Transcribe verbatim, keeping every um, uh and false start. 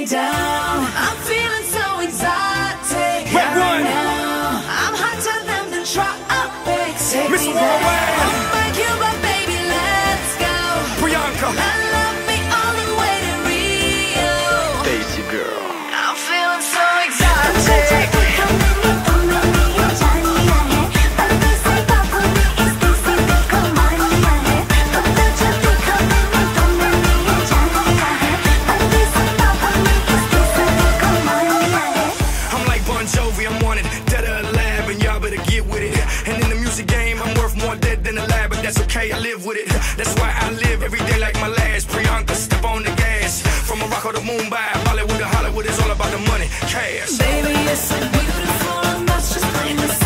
me down. I'm feeling so exotic Red right one. now. I'm hotter than the tropics. Take Miss me Worldwide. there. Oh my Cuba, baby, let's go. Priyanka. I love me all the way to Rio. Daisy girl. I'm feeling so exotic. I'm like Bon Jovi, I'm wanted dead or alive, and y'all better get with it. And in the music game, I'm worth more dead than alive, but that's okay, I live with it. That's why I live every day like my last. Priyanka, step on the gas. From Morocco to Mumbai, Bollywood to Hollywood, it's all about the money, cash. Baby, you're so beautiful, and that's just plain to